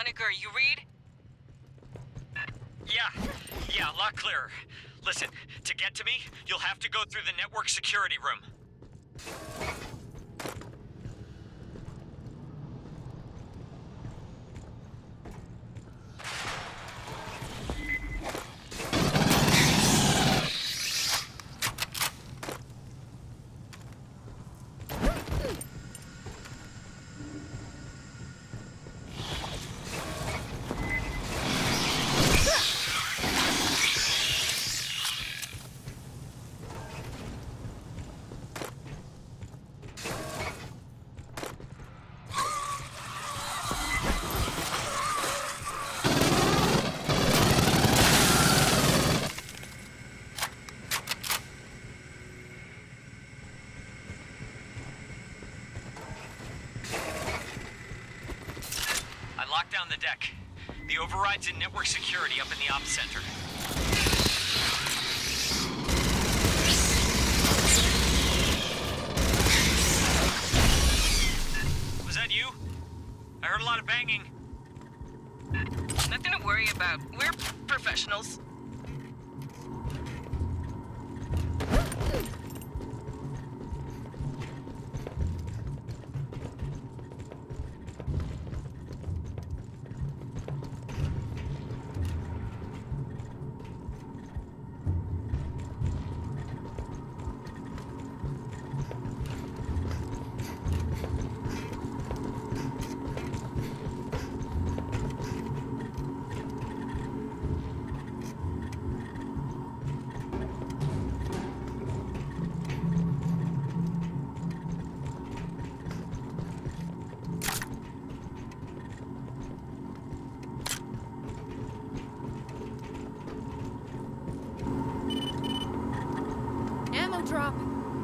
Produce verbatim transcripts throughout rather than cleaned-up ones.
Honecker, you read? Yeah, yeah, a lot clearer. Listen, to get to me, you'll have to go through the network security room. Lock down the deck. The override's in network security up in the ops center. Was that you? I heard a lot of banging. Nothing to worry about. We're professionals. Drop.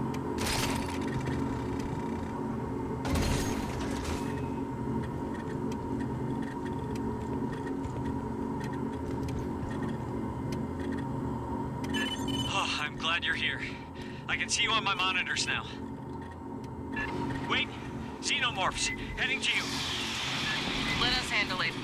Oh, I'm glad you're here. I can see you on my monitors now. Wait, xenomorphs, heading to you. Let us handle it.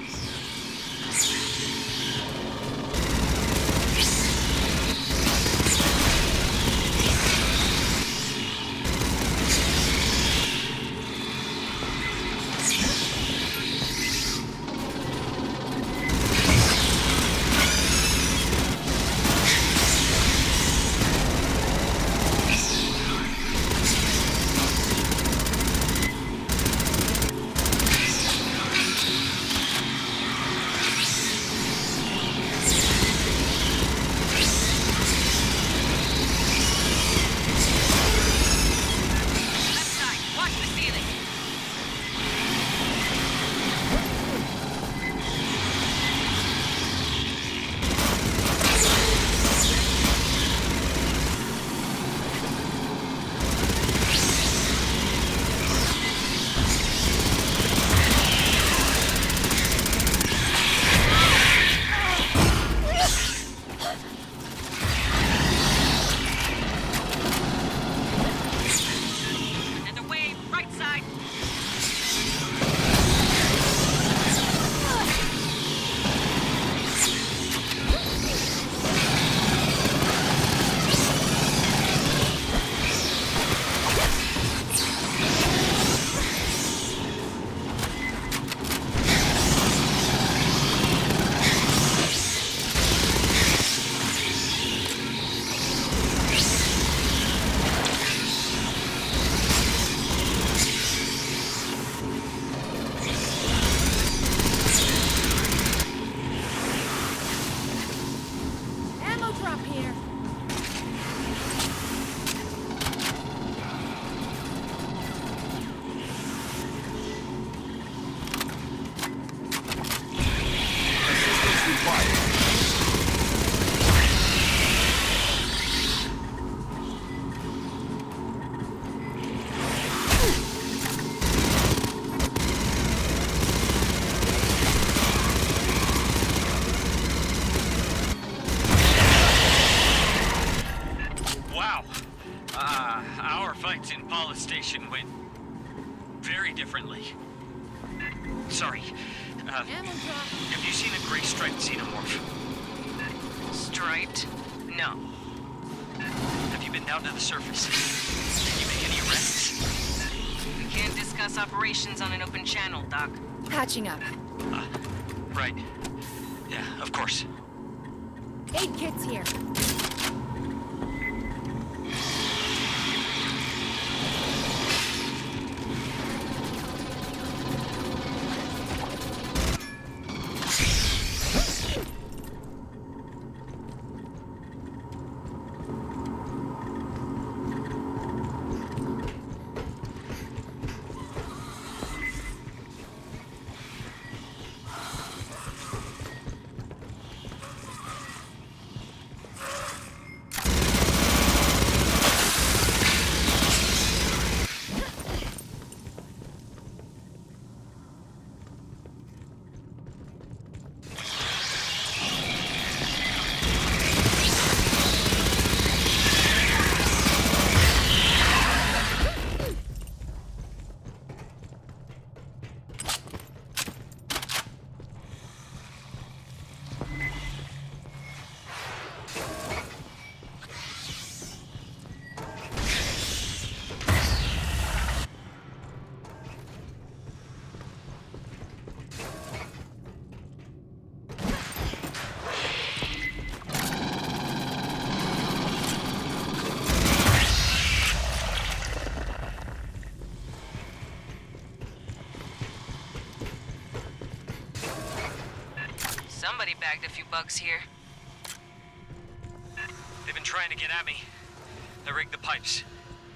Station went very differently. Sorry, uh, Ammo drop. have you seen a gray striped xenomorph? Striped? No. Have you been down to the surface? Did you make any arrests? We can't discuss operations on an open channel, Doc. Patching up. Uh, right. Yeah, of course. Aid kits here. Somebody bagged a few bugs here. They've been trying to get at me. I rigged the pipes.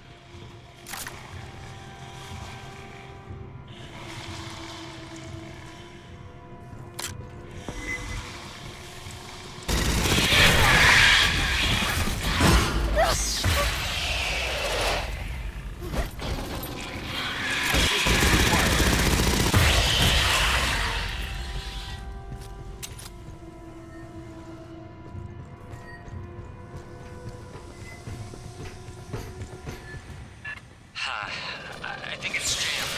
I think it's jammed.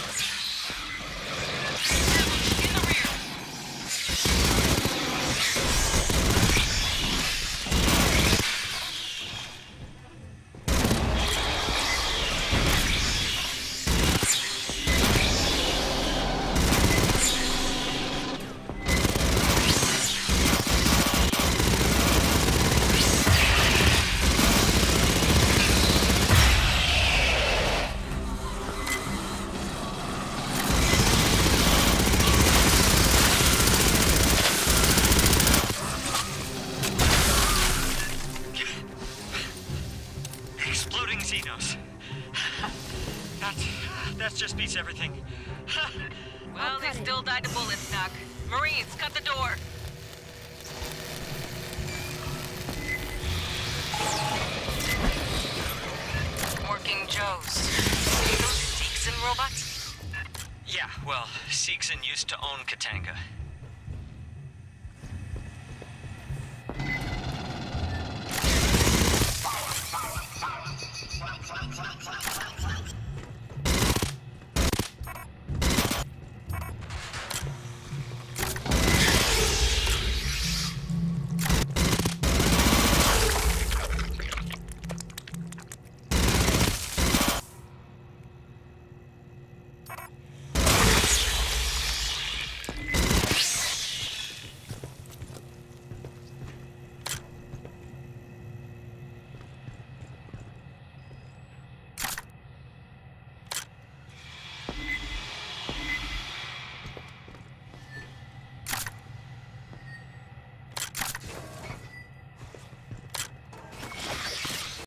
In the rear. Exploding Xenos. That, that just beats everything. Well, they still died to bullets, Doc. Marines, cut the door. Working Joes. See those Seegson robots? Yeah, well, Seegson used to own Katanga.